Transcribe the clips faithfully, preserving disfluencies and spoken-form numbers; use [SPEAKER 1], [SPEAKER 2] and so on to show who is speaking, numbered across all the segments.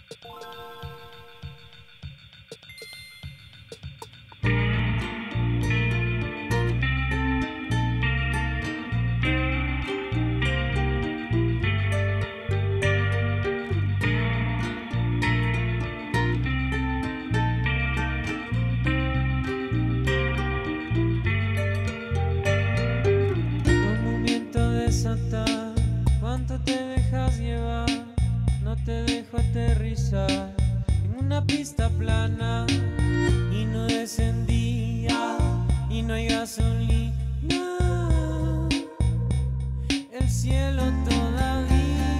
[SPEAKER 1] ¿Cuánto te dejas llevar? No te dejo aterrizar en una pista plana y no descendía y no hay gasolina. El cielo todavía.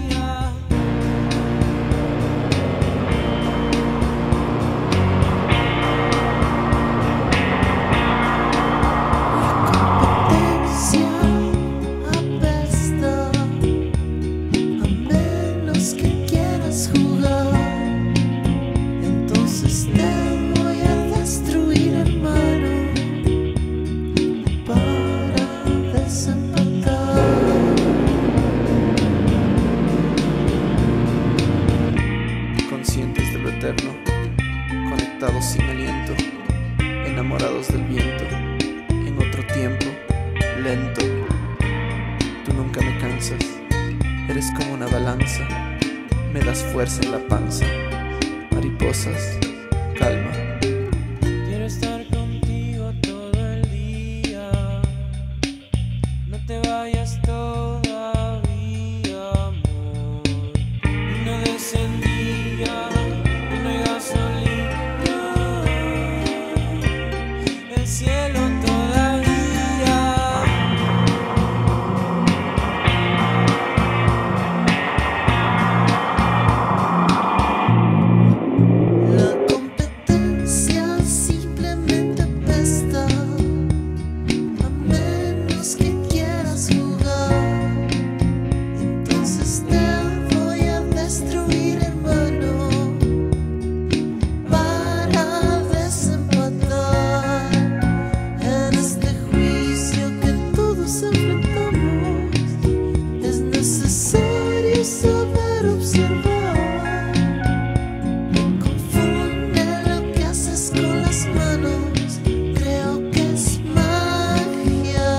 [SPEAKER 2] Conscientes de lo eterno, conectados sin aliento, enamorados del viento, en otro tiempo, lento. Tú nunca me cansas, eres como una balanza, me das fuerza en la panza. Mariposas, calma.
[SPEAKER 1] Quiero estar contigo todo el día, no te vayas todavía, amor. Y no descendía, y no hay gasolina, el cielo todavía.
[SPEAKER 3] La competencia simplemente apesta, a menos que quieras jugar. Entonces te voy a destruir, hermano, para desempatar. En este juicio que todos enfrentamos, es necesario saber observar. Con las manos, creo que es magia.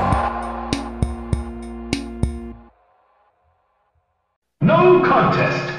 [SPEAKER 4] No contest.